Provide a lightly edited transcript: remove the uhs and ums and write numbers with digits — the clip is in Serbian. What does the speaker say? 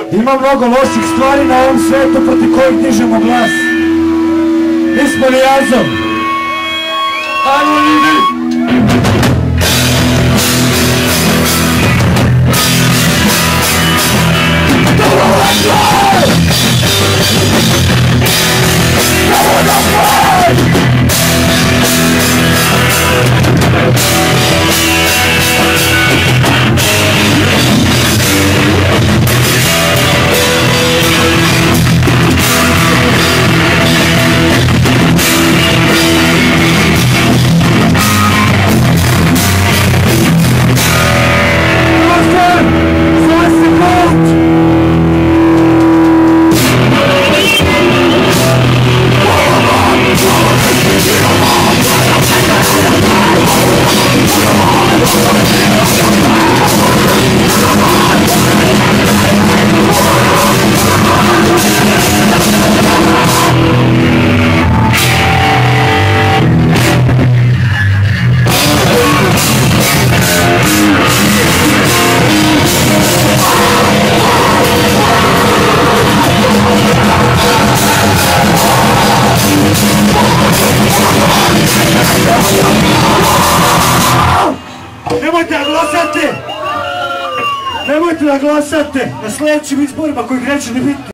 Ima mnogo loših stvari na ovom svetu proti kojih dižemo glas. Mi smo Lijazom. Ajmo ljudi! Nemojte da glasate! Nemojte da glasate na sljedećim izborima koji neće ni biti!